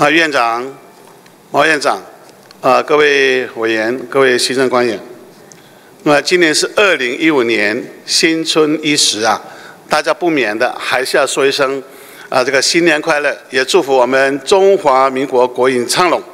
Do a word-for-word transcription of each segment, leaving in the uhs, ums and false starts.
啊，院长、毛院长，啊，各位委员、各位行政官员，那么今年是二零一五年新春伊始啊，大家不免的还是要说一声啊，这个新年快乐，也祝福我们中华民国国运昌隆。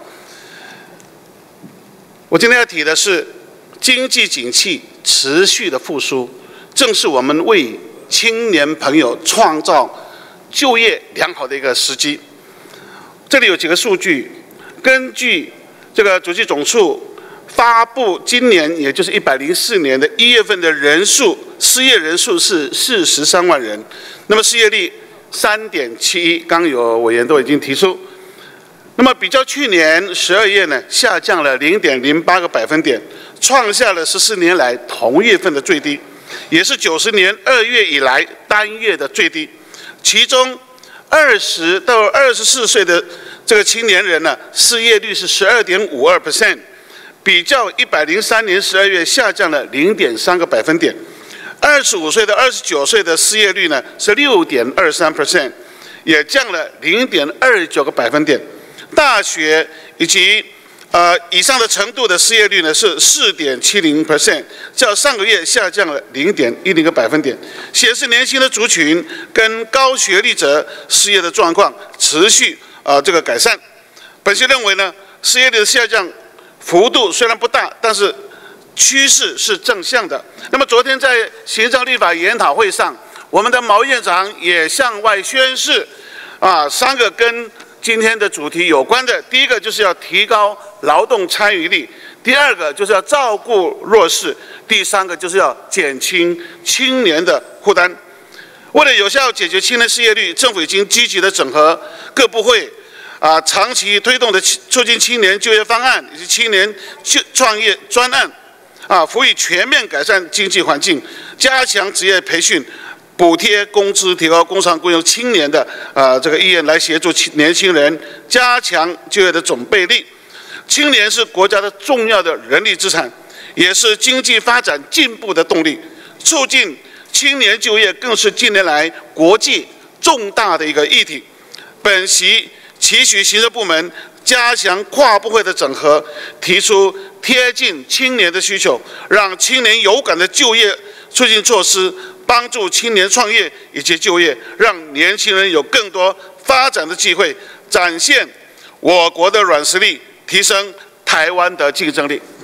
我今天要提的是经济景气持续的复苏，正是我们为青年朋友创造就业良好的一个时机。这里有几个数据，根据这个主计总处发布今年也就是一百零四年的一月份的人数，失业人数是四十三万人，那么失业率三点七一，刚有委员都已经提出。那么比较去年十二月呢，下降了零点零八个百分点，创下了十四年来同月份的最低，也是九十年二月以来单月的最低。其中二十到二十四岁的这个青年人呢，失业率是十二点五二 percent， 比较一百零三年十二月下降了零点三个百分点。二十五岁到二十九岁的失业率呢是六点二三 percent， 也降了零点二九个百分点。大学以及呃以上的程度的失业率呢是四点七零 percent， 较上个月下降了零点一零个百分点，显示年轻的族群跟高学历者失业的状况持续啊、呃、这个改善。本席认为呢，失业率的下降幅度虽然不大，但是趋势是正向的。那么昨天在行政立法研讨会上，我们的毛院长也向外宣示啊三个跟今天的主题有关的，第一个就是要提高劳动参与率，第二个就是要照顾弱势，第三个就是要减轻青年的负担。为了有效解决青年失业率，政府已经积极的整合各部会啊长期推动的促进青年就业方案以及青年就创业专案啊，辅以全面改善经济环境，加强职业培训。补贴工资，提高工商雇佣青年的呃这个意愿，来协助年轻人加强就业的准备力。青年是国家的重要的人力资产，也是经济发展进步的动力。促进青年就业更是近年来国际重大的一个议题。本席期许行政部门加强跨部会的整合，提出贴近青年的需求，让青年有感的就业促进措施。帮助青年创业以及就业，让年轻人有更多发展的机会，展现我国的软实力，提升台湾的竞争力。